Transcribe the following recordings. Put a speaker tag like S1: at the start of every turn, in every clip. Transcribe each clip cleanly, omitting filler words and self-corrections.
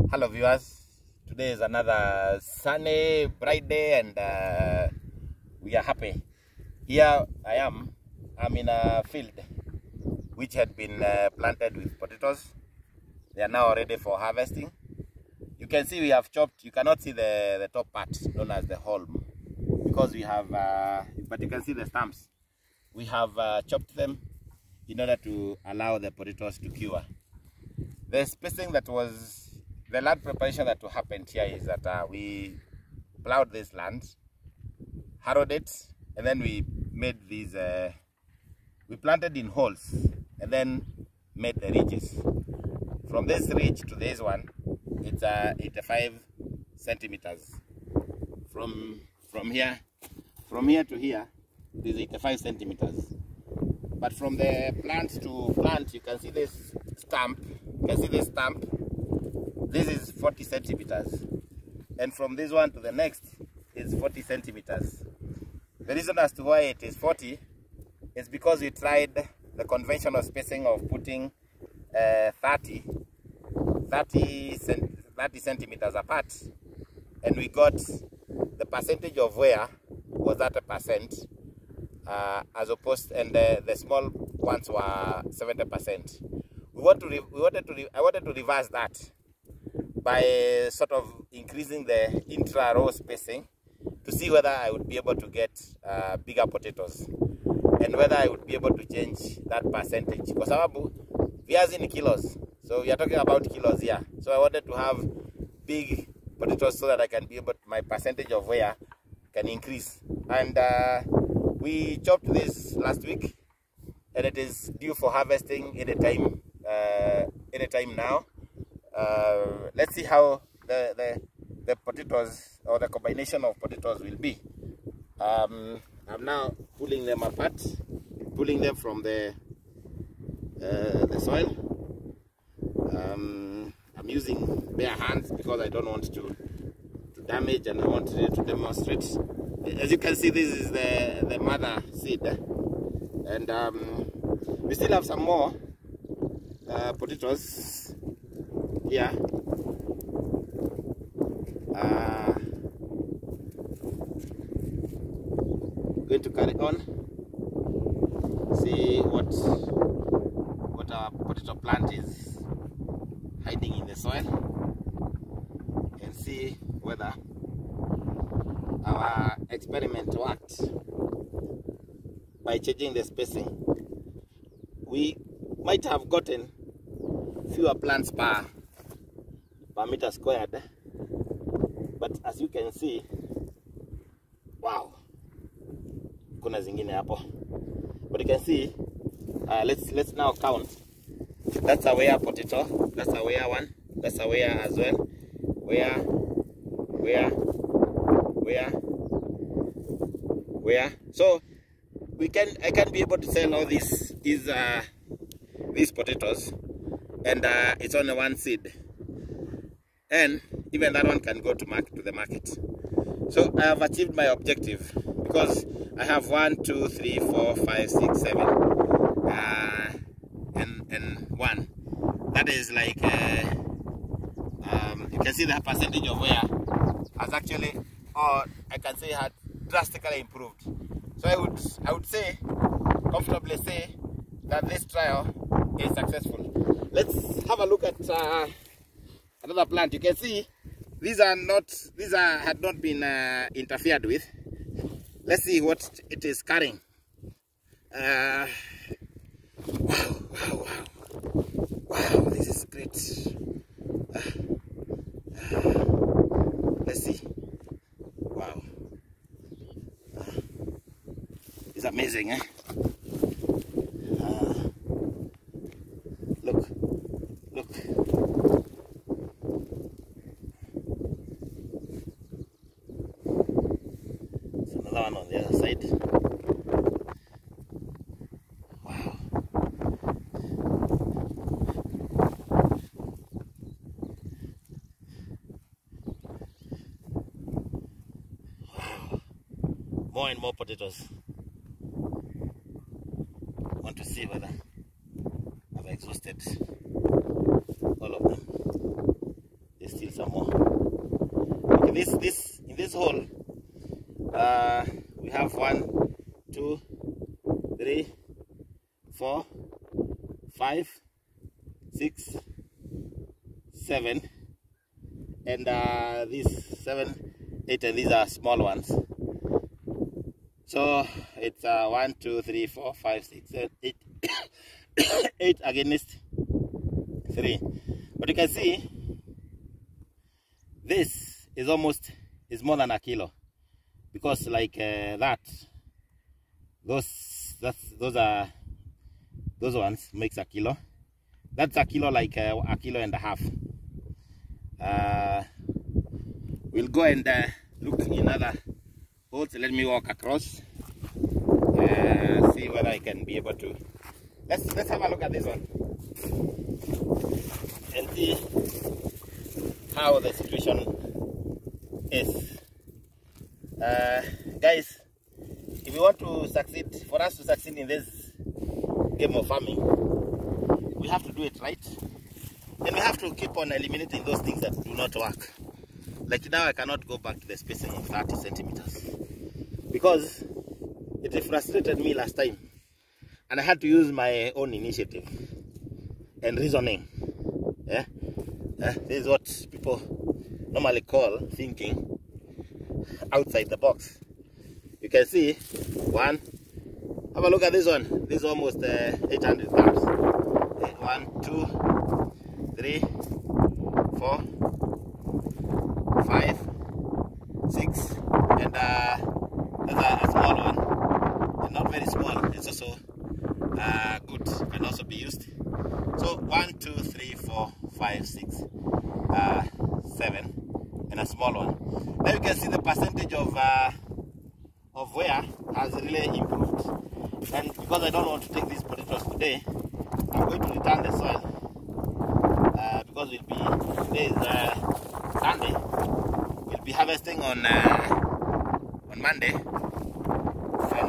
S1: Hello viewers, today is another sunny, bright day and we are happy. Here I'm in a field which had been planted with potatoes. They are now ready for harvesting. You can see we have chopped, you cannot see the top part known as the hulm because we have, but you can see the stumps. We have chopped them in order to allow the potatoes to cure. The spacing that was, the land preparation that happened here is that we plowed this land, harrowed it, and then we made these, we planted in holes and then made the ridges. From this ridge to this one, it's 85 centimeters. From here to here, it is 85 centimeters. But from the plant to plant, you can see this stump. You can see this stump. This is 40 centimeters. And from this one to the next is 40 centimeters. The reason as to why it is 40 is because we tried the conventional spacing of putting 30 centimeters apart. And we got the percentage of wear was at 1%. As opposed, and the small ones were 70%. I wanted to reverse that by sort of increasing the intra-row spacing to see whether I would be able to get bigger potatoes and whether I would be able to change that percentage. Kwa sababu viazi ni kilos, so we are talking about kilos here. So I wanted to have big potatoes so that I can be able, my percentage of wear can increase. And we chopped this last week, and it is due for harvesting anytime now. Let's see how the potatoes or the combination of potatoes will be. I'm now pulling them apart, pulling them from the soil. I'm using bare hands because I don't want to damage, and I want to demonstrate. As you can see, this is the mother seed, and we still have some more potatoes here. Going to carry on, see what our potato plant is hiding in the soil, and see whether our experiment worked by changing the spacing. We might have gotten fewer plants per meter squared, but as you can see, wow, kuna zingine hapo. But you can see, let's now count. That's a wear potato, that's a wear one, that's a wear as well, where. So I can be able to sell all these potatoes, and it's only one seed, and even that one can go to the market. So I have achieved my objective because I have 1, 2, 3, 4, 5, 6, 7, and 1. That is like you can see the percentage of wear has actually, or I can say, had drastically improved. So I would say, comfortably say, that this trial is successful. Let's have a look at another plant. You can see these had not been interfered with. Let's see what it is carrying. Wow, this is great. Let's see. Wow. It's amazing, eh? Look. There's another one on the other side. Wow. More and more potatoes. Want to see whether I've exhausted all of them. They still in this hole, we have 1, 2, 3, 4, 5, 6, 7, and these 7, 8, and these are small ones. So it's 1, 2, 3, 4, 5, 6, 7, 8, 8 against 3. But you can see this is more than a kilo, because like those ones makes a kilo. That's a kilo, like a kilo and a half. We'll go and look in other holes. Let me walk across, see whether I can be able to. Let's have a look at this one and see how the situation is. Guys, if you want to succeed, for us to succeed in this game of farming, we have to do it right, and we have to keep on eliminating those things that do not work. Like now, I cannot go back to the spacing of 30 centimeters because it frustrated me last time, and I had to use my own initiative and reasoning. This is what people normally call thinking outside the box. You can see one. Have a look at this one. This is almost 800 grams. 1, 2, 3, 4, 5, 6, and that's a small one, and not very small. It's also good, can also be used. So 1, 2, 3, 4, 5, 6, 7, and a small one. Now you can see the percentage of wear has really improved. And because I don't want to take these potatoes today, I'm going to return the soil because today is Sunday. We'll be harvesting on Monday, and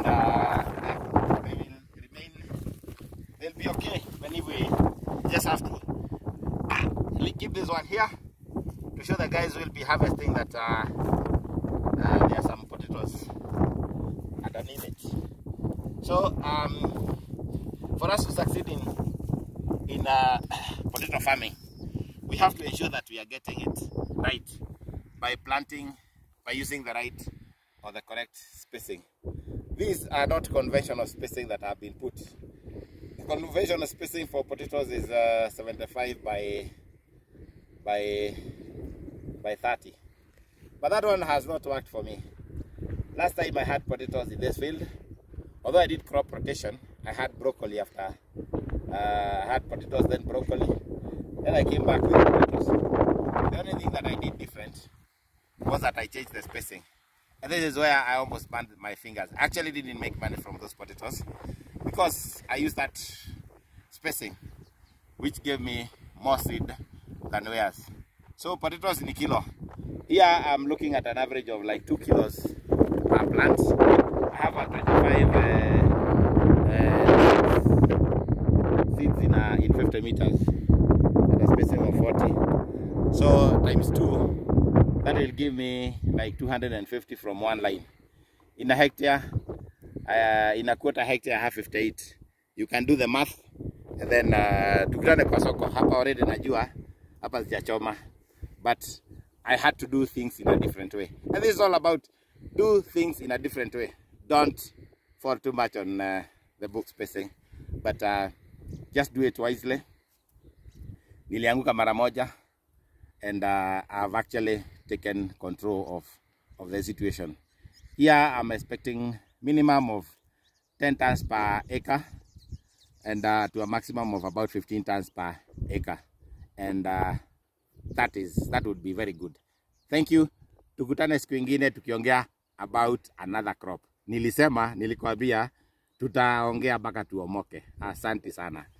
S1: they'll be okay. When we just have to keep this one here to show the guys will be harvesting that there are some potatoes underneath it. So for us to succeed in potato farming, we have to ensure that we are getting it right by planting, by using the right or the correct spacing. These are not conventional spacing that have been put. The conventional spacing for potatoes is 75 by 30. But that one has not worked for me. Last time I had potatoes in this field, although I did crop rotation, I had broccoli after. I had potatoes, then broccoli. Then I came back with potatoes. The only thing that I did different was that I changed the spacing. And this is where I almost burned my fingers. I actually didn't make money from those potatoes because I used that spacing, which gave me more seed than wares. So potatoes in a kilo. Here I'm looking at an average of like 2 kilos per plant. I have a 25 seeds in 50 meters at a spacing of 40. So times 2, that will give me like 250 from one line. In a hectare, in a quarter hectare, I have 58. You can do the math, and then tukutane kwa soko. Hapa already najua, hapa sijachoma, but I had to do things in a different way. And this is all about do things in a different way. Don't fall too much on the book spacing, but just do it wisely. Nilianguka mara moja, and I've actually taken control of the situation. Here I'm expecting minimum of 10 tons per acre, and to a maximum of about 15 tons per acre, and that would be very good. Thank you. Tukutane siku ingine tukiongea about another crop. Nilikwambia tutaongea mpaka tuomoke. Asante sana.